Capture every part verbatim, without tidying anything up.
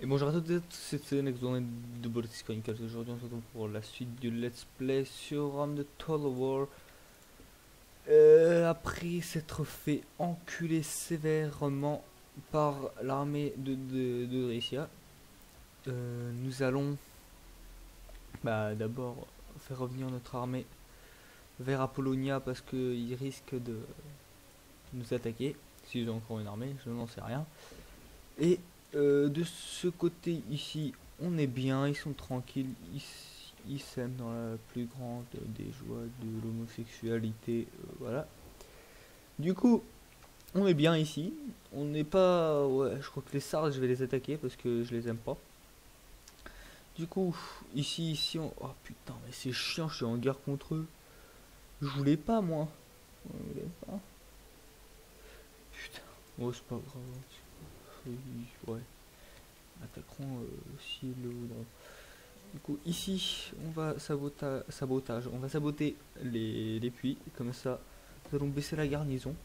Et bonjour à toutes et à tous, c'est Next Zone de Baltic Chronicles. Aujourd'hui on se retrouve pour la suite du let's play sur Rome de Total War. Euh, après s'être fait enculer sévèrement par l'armée de, de, de Drycia, euh, nous allons bah, d'abord faire revenir notre armée vers Apollonia parce qu'ils risquent de nous attaquer. S'ils ont encore une armée, je n'en sais rien. Et euh, de ce côté ici, on est bien, ils sont tranquilles, ils, ils s'aiment dans la plus grande des joies de l'homosexualité, euh, voilà. Du coup, on est bien ici, on n'est pas... Ouais, je crois que les Sardes, je vais les attaquer parce que je les aime pas. Du coup, ici, ici, on... Oh putain, mais c'est chiant, je suis en guerre contre eux. Je voulais pas, moi. Je voulais pas. Putain, oh c'est pas grave. Ouais, attaqueront euh, si le voudront. Du coup, ici, on va sabota sabotage. On va saboter les, les puits. Comme ça, nous allons baisser la garnison.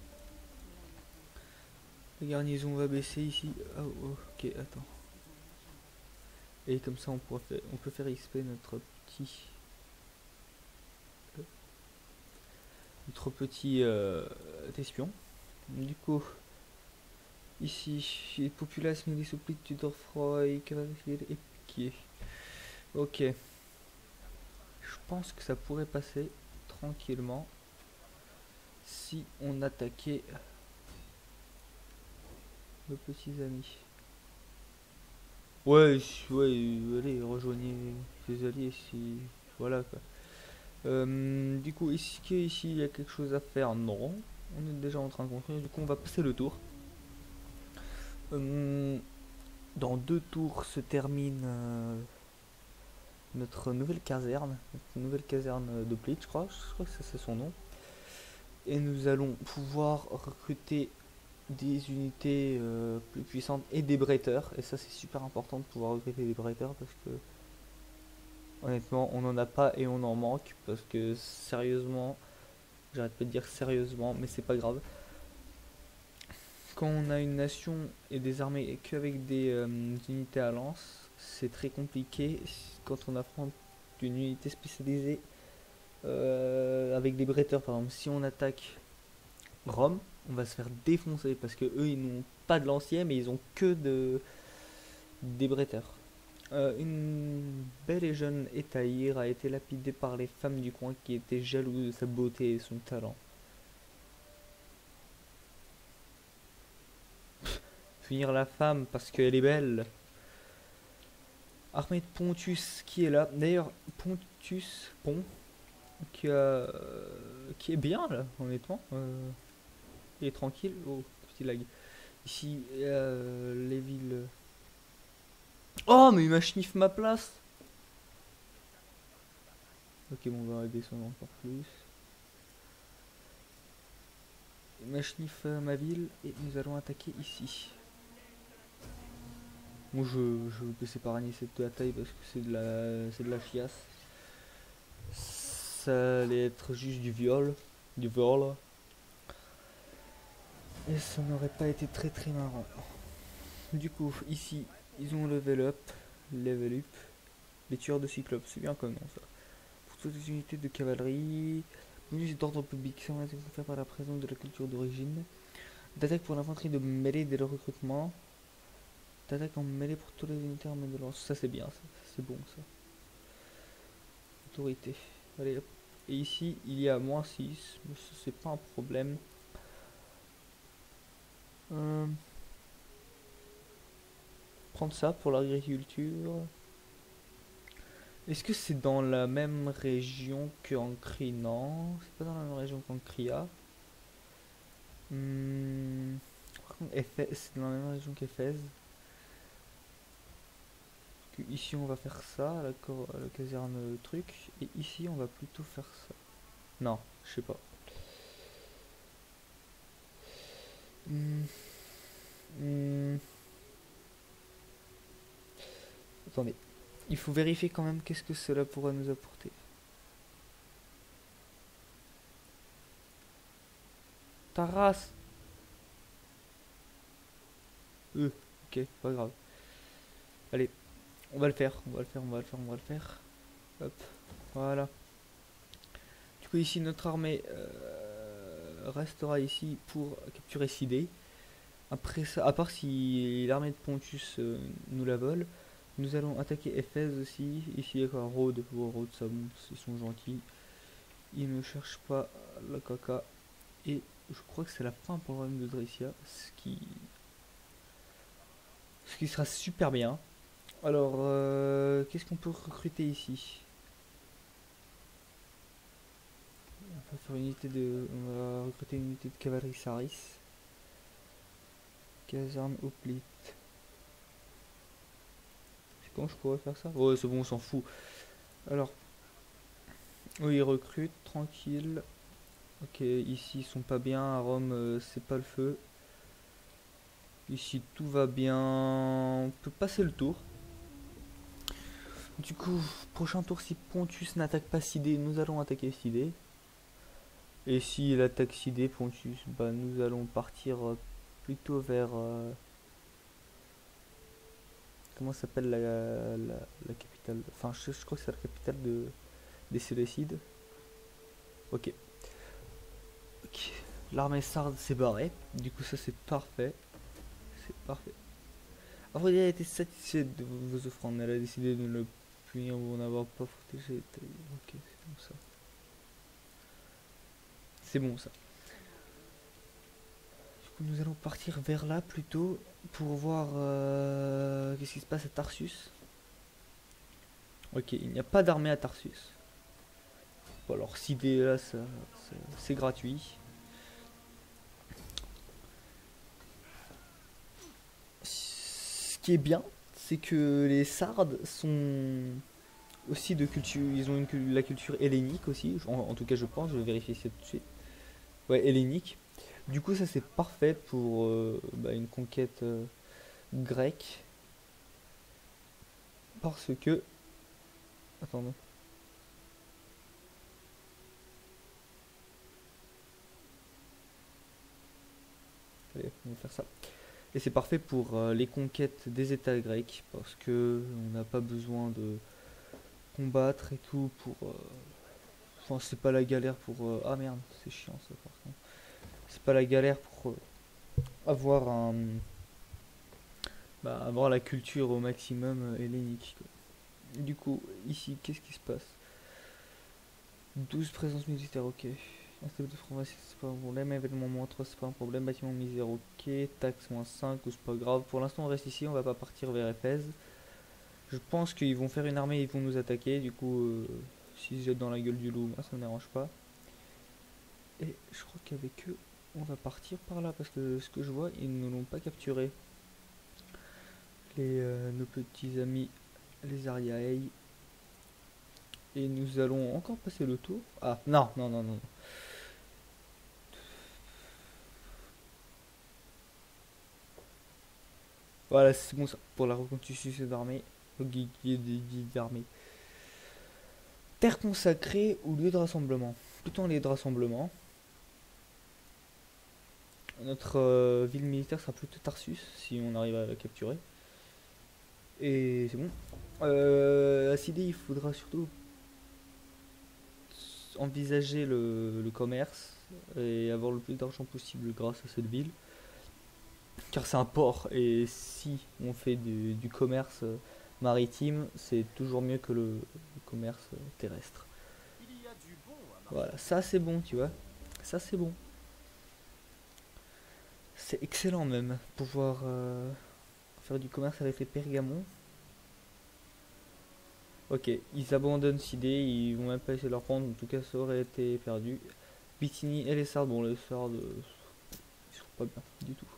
La garnison va baisser ici. Oh, oh, ok, attends. Et comme ça, on, pourra faire, on peut faire X P notre petit... Notre petit euh, espion. Du coup, ici, populace, milice, Tudor, Freud, cavalier et piqué. Ok. Je pense que ça pourrait passer tranquillement si on attaquait nos petits amis. Ouais, ouais, allez, rejoignez les alliés si... Voilà quoi. Euh, du coup, est-ce qu'ici il y a quelque chose à faire? Non. On est déjà en train de construire, du coup on va passer le tour. Euh, dans deux tours se termine euh, notre nouvelle caserne. Notre nouvelle caserne de Blitz, je crois. Je crois que c'est son nom. Et nous allons pouvoir recruter des unités euh, plus puissantes et des bretteurs. Et ça c'est super important de pouvoir recruter des bretteurs parce que honnêtement on n'en a pas et on en manque. Parce que sérieusement, j'arrête pas de dire sérieusement, mais c'est pas grave. Quand on a une nation et des armées qu'avec des euh, unités à lance, c'est très compliqué quand on affronte une unité spécialisée euh, avec des bretteurs. Par exemple, si on attaque Rome, on va se faire défoncer parce que eux ils n'ont pas de lanciers mais ils ont que de des bretteurs. Euh, une belle et jeune Étaïr a été lapidée par les femmes du coin qui étaient jalouses de sa beauté et son talent. Punir la femme parce qu'elle est belle. Armée de Pontus qui est là. D'ailleurs, Pontus, Pont, qui, a, euh, qui est bien là, honnêtement. Euh, il est tranquille. Oh, petit lag. Ici, euh, les villes. Oh, mais il m'a schniff ma place. Ok, bon, on va descendre encore plus. Il m'a schniff euh, ma ville et nous allons attaquer ici. Bon, je, je vais s'épargner cette bataille parce que c'est de la, c'est de la chiasse. Ça allait être juste du viol, du vol. Et ça n'aurait pas été très très marrant. Du coup, ici, ils ont level up, level up, les tueurs de cyclopes, c'est bien comme nom ça. Pour toutes les unités de cavalerie, bonus d'ordre public, ça va être fait par la présence de la culture d'origine. D'attaque pour l'infanterie de mêlée dès le recrutement. D'attaque en mêlée pour toutes les unités armées de lance, ça c'est bien, ça, c'est bon ça. Autorité, allez hop. Et ici, il y a moins six, mais c'est pas un problème. Euh, prendre ça pour l'agriculture. Est-ce que c'est dans la même région qu'en Cri? Non, c'est pas dans la même région qu'en Cria. Hmm, par contre, c'est dans la même région qu'Éphèse. Ici, on va faire ça, la, la caserne truc. Et ici, on va plutôt faire ça. Non, je sais pas. Hmm. Hmm. Attendez. Il faut vérifier quand même qu'est-ce que cela pourra nous apporter. Ta race. Euh, ok, pas grave. Allez, on va le faire, on va le faire, on va le faire, on va le faire. Hop, voilà. Du coup ici notre armée euh, restera ici pour capturer Sidé. Après ça, à part si l'armée de Pontus euh, nous la vole, nous allons attaquer Éphèse aussi. Ici il y a quoi, Rhodes, oh, Rhodes ça bon, ils sont gentils. Ils ne cherchent pas la caca. Et je crois que c'est la fin pour le royaume de Dracia, ce qui, ce qui sera super bien. Alors, euh, qu'est-ce qu'on peut recruter ici? On va faire une unité de, on va recruter une unité de cavalerie Saris. Caserne Hoplite. C'est quand je pourrais faire ça? Ouais, c'est bon, on s'en fout. Alors, oui, ils recrutent, tranquille. Ok, ici ils sont pas bien, à Rome euh, c'est pas le feu. Ici tout va bien, on peut passer le tour. Du coup, prochain tour, si Pontus n'attaque pas Sidé, nous allons attaquer Sidé. Et s'il attaque Sidé, Pontus, bah nous allons partir euh, plutôt vers... Euh, comment s'appelle la, la, la capitale? Enfin, je, je crois que c'est la capitale de, des Séleucides. Ok. Ok. L'armée sarde s'est barrée. Du coup, ça c'est parfait. C'est parfait. Après, elle a été satisfaite de vos offrandes. Elle a décidé de ne le punir ou n'avoir pas protégé. Ok, c'est bon ça. C'est bon ça. Du coup, nous allons partir vers là plutôt pour voir euh, qu'est-ce qui se passe à Tarsus. Ok, il n'y a pas d'armée à Tarsus. Bon, alors, si des là, c'est gratuit. Ce qui est bien, c'est que les Sardes sont aussi de culture. Ils ont une, la culture hellénique aussi. En, en tout cas, je pense. Je vais vérifier ça tout de suite. Ouais, hellénique. Du coup, ça c'est parfait pour euh, bah, une conquête euh, grecque. Parce que. Attendez. Allez, on va faire ça. Et c'est parfait pour euh, les conquêtes des États grecs. Parce que on n'a pas besoin de combattre et tout pour. Euh... Enfin, c'est pas la galère pour. Euh... Ah merde, c'est chiant ça par contre. C'est pas la galère pour euh, avoir un. Bah, avoir la culture au maximum euh, hellénique. Quoi. Du coup, ici, qu'est-ce qui se passe? douze présences militaires, ok. Instable de pharmacie, c'est pas un problème. Événement moins trois, c'est pas un problème. Bâtiment misère, ok. Taxe moins cinq, c'est pas grave. Pour l'instant, on reste ici, on va pas partir vers Éphèse. Je pense qu'ils vont faire une armée, ils vont nous attaquer. Du coup, euh, s'ils se jettent dans la gueule du loup, moi ça me dérange pas. Et je crois qu'avec eux, on va partir par là parce que ce que je vois, ils ne l'ont pas capturé. Les, euh, nos petits amis, les Ariaei. Et nous allons encore passer le tour. Ah, non, non, non, non. Voilà, c'est bon ça. Pour la reconstitution d'armée. d'armée. Terre consacrée ou lieu de rassemblement. Plutôt un lieu de rassemblement. Notre euh, ville militaire sera plutôt Tarsus, si on arrive à la capturer. Et c'est bon. Euh, à Sidé, il faudra surtout envisager le, le commerce et avoir le plus d'argent possible grâce à cette ville. Car c'est un port et si on fait du, du commerce maritime, c'est toujours mieux que le, le commerce terrestre. Voilà, ça c'est bon, tu vois. Ça c'est bon. C'est excellent même, pouvoir euh, faire du commerce avec les Pergamons. Ok, ils abandonnent Sidé, ils vont même pas essayer de leur prendre, en tout cas ça aurait été perdu. Bithynie et les Sardes, bon les Sardes, euh, ils sont pas bien du tout.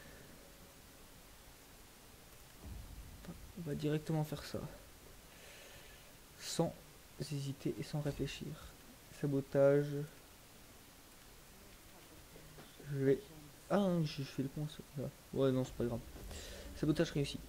On va directement faire ça. Sans hésiter et sans réfléchir. Sabotage. Je vais... Ah, j'ai fait le con ça. Ouais, non, c'est pas grave. Sabotage réussi.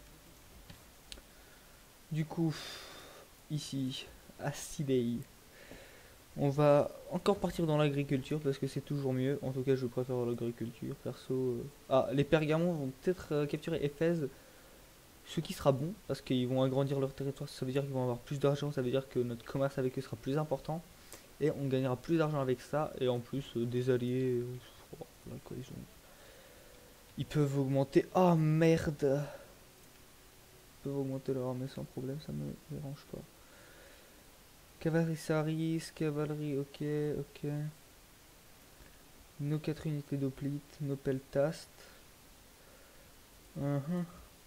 Du coup, ici, à Sidey, on va encore partir dans l'agriculture parce que c'est toujours mieux. En tout cas, je préfère l'agriculture. Perso. Euh... Ah, les Pergamons vont peut-être euh, capturer Éphèse. Ce qui sera bon, parce qu'ils vont agrandir leur territoire, ça veut dire qu'ils vont avoir plus d'argent, ça veut dire que notre commerce avec eux sera plus important. Et on gagnera plus d'argent avec ça, et en plus euh, des alliés, euh, oh, là, quoi, ils, ont... ils peuvent augmenter... Ah merde! Ils peuvent augmenter leur armée sans problème, ça me dérange pas. Cavalerie Saris, cavalerie, ok, ok. Nos quatre unités d'oplite, nos peltastes. Uh -huh.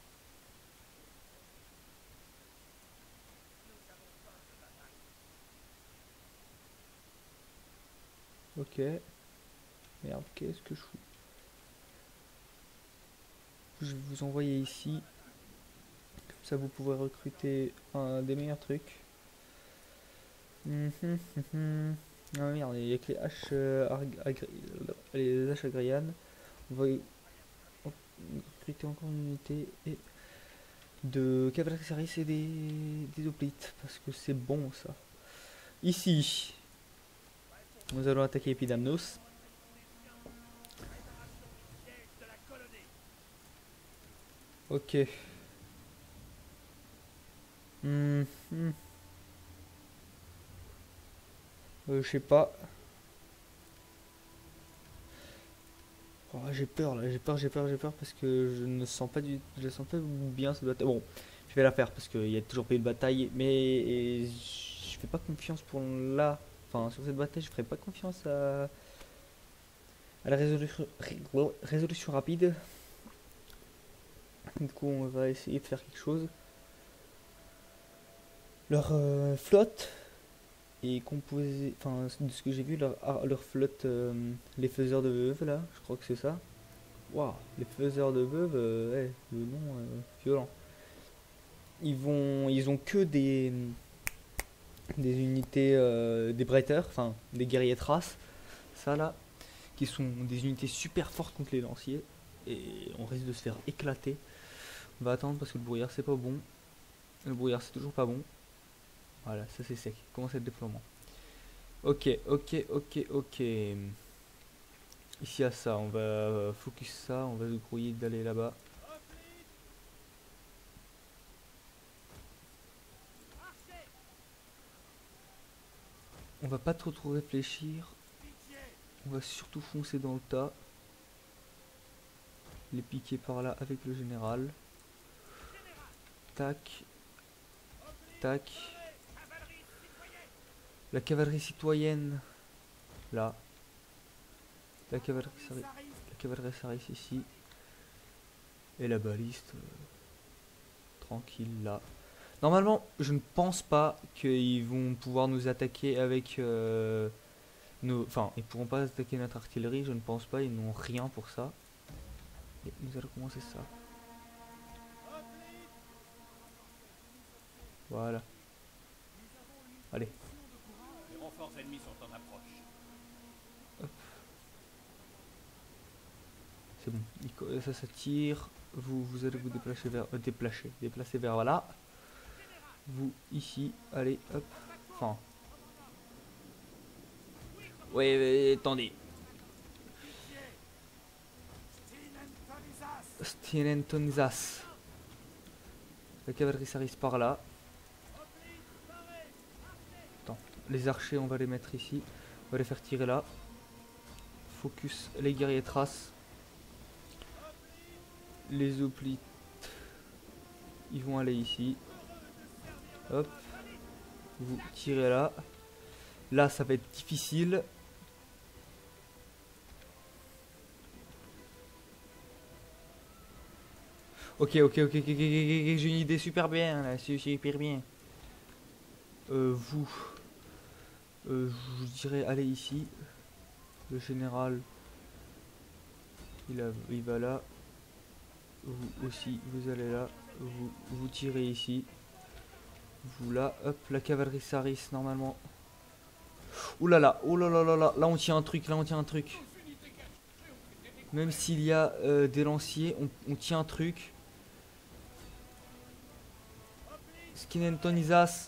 Ok. Merde, qu'est-ce que je fous? Je vais vous envoyer ici. Comme ça, vous pouvez recruter un des meilleurs trucs. Mm -hmm, mm -hmm. Ah merde, il y a que les haches, euh, les haches agrianes. On va recruter encore une unité et de cavalerie saris et des, des hoplites parce que c'est bon ça. Ici, nous allons attaquer Epidamnos. Ok. Mmh, mmh. Euh, je sais pas. Oh, j'ai peur là, j'ai peur, j'ai peur, j'ai peur parce que je ne sens pas du, je sens pas bien cette bataille. Bon, je vais la faire parce qu'il y a toujours pas eu de bataille, mais je fais pas confiance pour là. Enfin, sur cette bataille, je ferai pas confiance à, à la résolution, résolution rapide. Du coup, on va essayer de faire quelque chose. Leur euh, flotte est composée, enfin, de ce que j'ai vu, leur, leur flotte, euh, les faiseurs de veuves là, je crois que c'est ça. Waouh, les faiseurs de veuves, euh, ouais, le nom euh, violent. Ils vont, ils ont que des, des unités, euh, des bretteurs, enfin des guerriers traces, ça là, qui sont des unités super fortes contre les lanciers, et on risque de se faire éclater. On va attendre parce que le brouillard c'est pas bon, le brouillard c'est toujours pas bon. Voilà, ça c'est sec. Comment c'est le déploiement? Ok, ok, ok, ok. Ici à ça, on va focus ça, on va se grouiller d'aller là-bas. On va pas trop trop réfléchir. On va surtout foncer dans le tas. Les piquer par là avec le général. Tac. Tac. La cavalerie citoyenne. Là. La cavalerie saris, la cavalerie saris ici. Et la baliste. Euh, tranquille là. Normalement, je ne pense pas qu'ils vont pouvoir nous attaquer avec... Euh, nos, enfin, ils pourront pas attaquer notre artillerie, je ne pense pas, ils n'ont rien pour ça. Et nous allons commencer ça. Voilà. Allez. Les renforts ennemis sont en approche. Hop. C'est bon. Ça, ça tire. Vous, vous allez vous déplacer vers... Euh, déplacer. Déplacer vers là. Vous, ici. Allez, hop. Enfin... Oui, mais attendez. Stinentonizas. La cavalerie saris par là. Attends, les archers on va les mettre ici. On va les faire tirer là. Focus les guerriers traces. Les hoplites. Ils vont aller ici. Hop. Vous tirez là. Là ça va être difficile. Ok, ok, ok, ok, ok, ok, ok, j'ai une idée super bien là, c'est super bien. Euh, vous, euh, je vous dirais allez ici. Le général, il, a, il va là. Vous aussi, vous allez là. Vous, vous tirez ici. Vous là, hop, la cavalerie saris normalement. Ouh là là, oh là là là là, là on tient un truc, là on tient un truc. Même s'il y a euh, des lanciers, on, on tient un truc. Skinentonizas.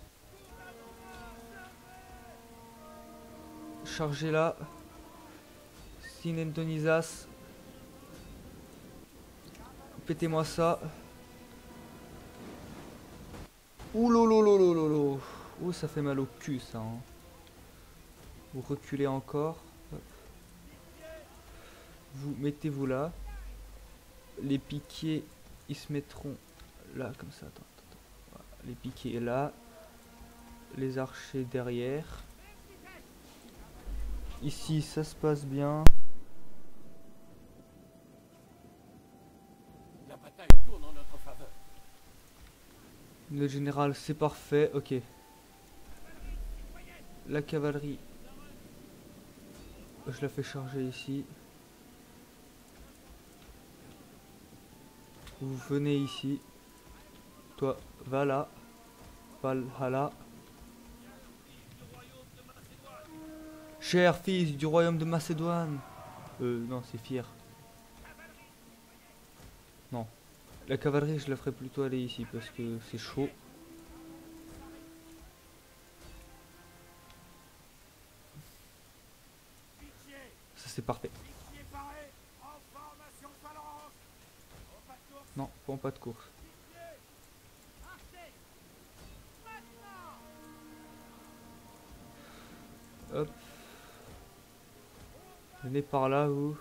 Chargez là. Skinentonizas. Pétez-moi ça. Ouh lolo. Ouh, ça fait mal au cul ça. Hein. Vous reculez encore. Hop. Vous mettez-vous là. Les piquiers, ils se mettront là comme ça. Attends, attends, attends. Voilà. Les piquiers là. Les archers derrière. Ici, ça se passe bien. La bataille tourne en notre faveur. Le général, c'est parfait. Ok. La cavalerie. Je la fais charger ici. Vous venez ici. Toi, va là. Valhalla. Cher fils du royaume de Macédoine. Euh, non, c'est fier. Non. La cavalerie, je la ferai plutôt aller ici parce que c'est chaud. Ça, c'est parfait. Non, pas en pas de course. Hop. Venez par là, vous.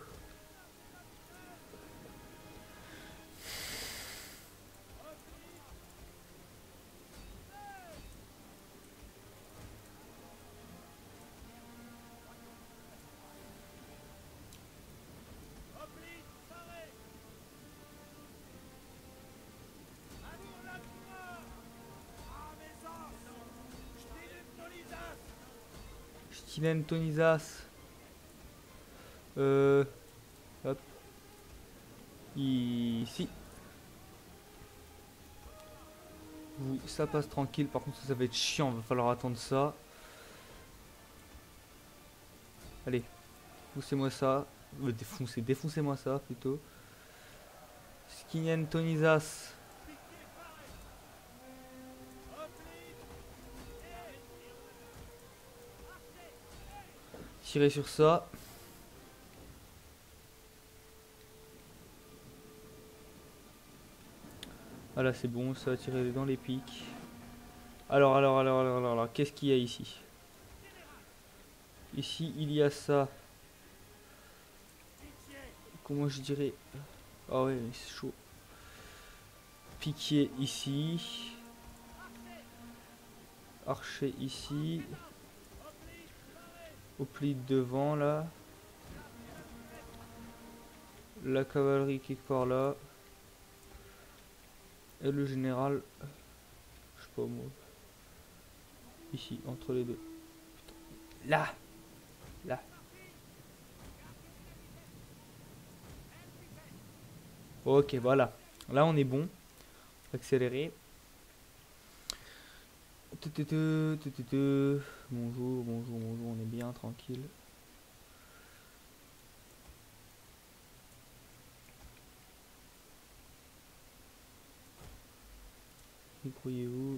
Stinen Tonisas. Euh. Hop. Ici. Vous, ça passe tranquille. Par contre, ça, ça va être chiant. Va falloir attendre ça. Allez. Poussez-moi ça. Euh, défoncez, défoncez-moi ça plutôt. Skinen Tonisas. Tirez sur ça. Voilà, c'est bon, ça va tirer dans les pics. Alors, alors, alors, alors, alors, alors qu'est-ce qu'il y a ici? Ici, il y a ça. Comment je dirais? Ah ouais, c'est chaud. Piquier ici. Archer ici. Au pli devant, là. La cavalerie quelque part là. Et le général, je sais pas moi, ici, entre les deux. Là. Là. Ok, voilà. Là, on est bon. Accélérer. Bonjour, bonjour, bonjour, on est bien, tranquille. Débrouillez-vous.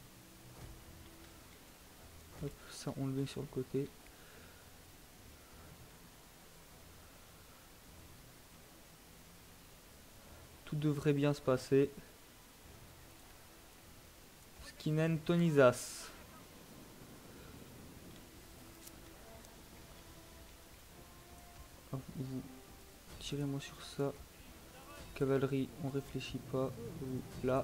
Hop, ça on le met sur le côté. Tout devrait bien se passer. Skinen Tonisas. Hop, vous tirez-moi sur ça. Cavalerie, on réfléchit pas. Vous, là.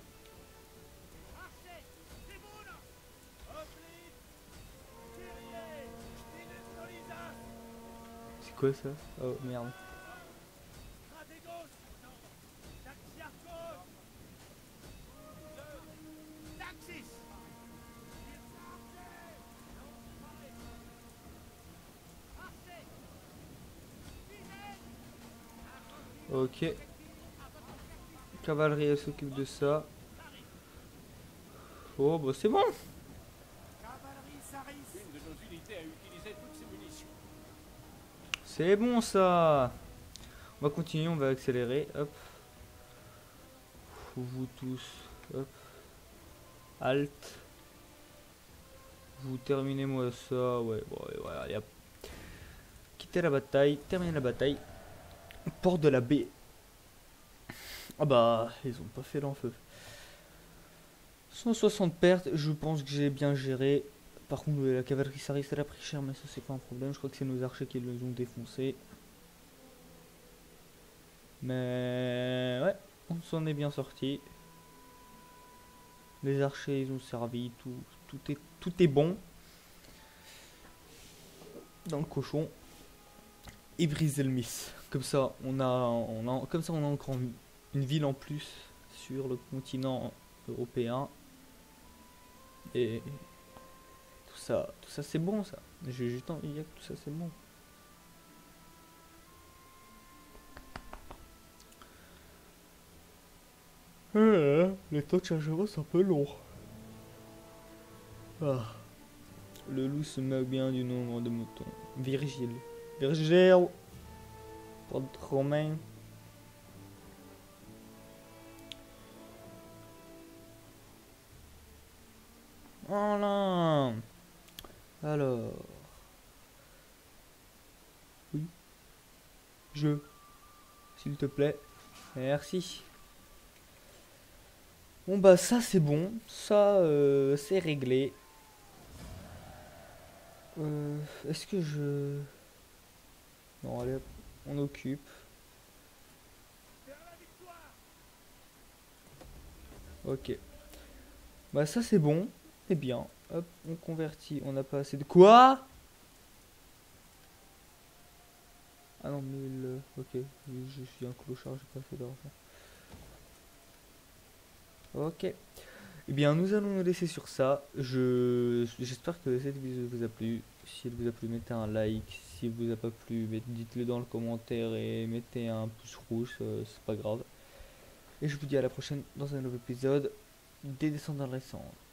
C'est quoi ça? Oh merde. Ok. Cavalerie, elle s'occupe de ça. Oh bah c'est bon. Une de nos unités a utilisé toutes ses munitions. C'est bon ça. On va continuer, on va accélérer. Hop. Vous tous. Hop. Alt. Vous terminez moi ça. Ouais, bon, ouais, voilà. Y a... Quittez la bataille. Terminez la bataille. Porte de la baie. Ah bah, ils ont pas fait l'enfeu. cent soixante pertes, je pense que j'ai bien géré. Par contre, la cavalerie, ça risque, elle a pris cher, mais ça, c'est pas un problème. Je crois que c'est nos archers qui les ont défoncés. Mais ouais, on s'en est bien sorti. Les archers, ils ont servi, tout, tout, est, tout est bon. Dans le cochon. Et briser le miss. Comme ça, on a, on a, comme ça, on a encore une, une ville en plus sur le continent européen. Et tout ça, tout ça, c'est bon, ça. J'ai juste envie de dire que tout ça, c'est bon. Euh, les temps de chargement sont un peu longs. Ah. Le loup se moque bien du nombre de moutons. Virgile. Virgile. Pas de romain. Voilà. Alors. Oui. Je. S'il te plaît. Merci. Bon bah ça c'est bon. Ça euh, c'est réglé. Euh, Est-ce que je... Non, allez, hop, on occupe. Ok. Bah ça c'est bon. C'est bien. Hop, on convertit. On n'a pas assez de... Quoi? Ah non, mais le... Ok, je suis un clochard, j'ai pas fait d'argent. Ok. Eh bien, nous allons nous laisser sur ça. Je J'espère que cette vidéo vous a plu. Si elle vous a plu, mettez un like. Si elle vous a pas plu, dites-le dans le commentaire et mettez un pouce rouge, euh, c'est pas grave. Et je vous dis à la prochaine dans un nouvel épisode des Descendants de Alexandre.